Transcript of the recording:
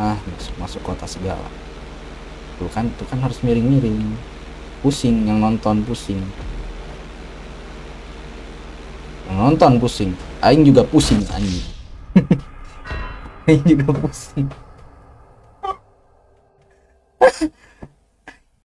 masuk kota segala. Tuh kan harus miring-miring, pusing yang nonton, pusing yang nonton, pusing aing juga pusing anjing. Aing juga pusing.